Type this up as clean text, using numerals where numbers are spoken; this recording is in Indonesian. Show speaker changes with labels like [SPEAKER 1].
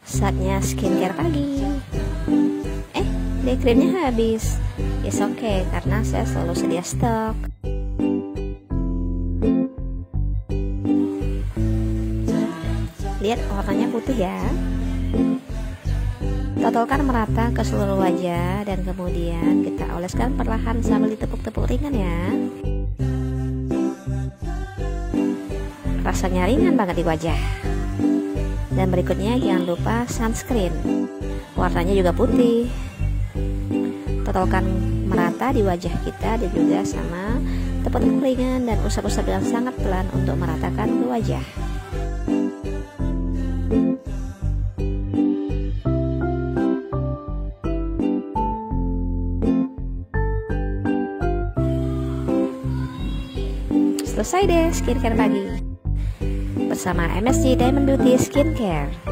[SPEAKER 1] Saatnya skincare pagi. Day creamnya habis. It's okay, karena saya selalu sedia stok. Lihat warnanya putih ya. Totolkan merata ke seluruh wajah dan kemudian kita oleskan perlahan sambil ditepuk-tepuk ringan ya. Rasanya ringan banget di wajah. Dan berikutnya jangan lupa sunscreen. Warnanya juga putih. Totolkan merata di wajah kita dan juga sama tepuk-tepuk ringan dan usap-usap dengan sangat pelan untuk meratakan ke wajah. Selesai deh skincare pagi bersama MSG Diamond Beauty Skincare.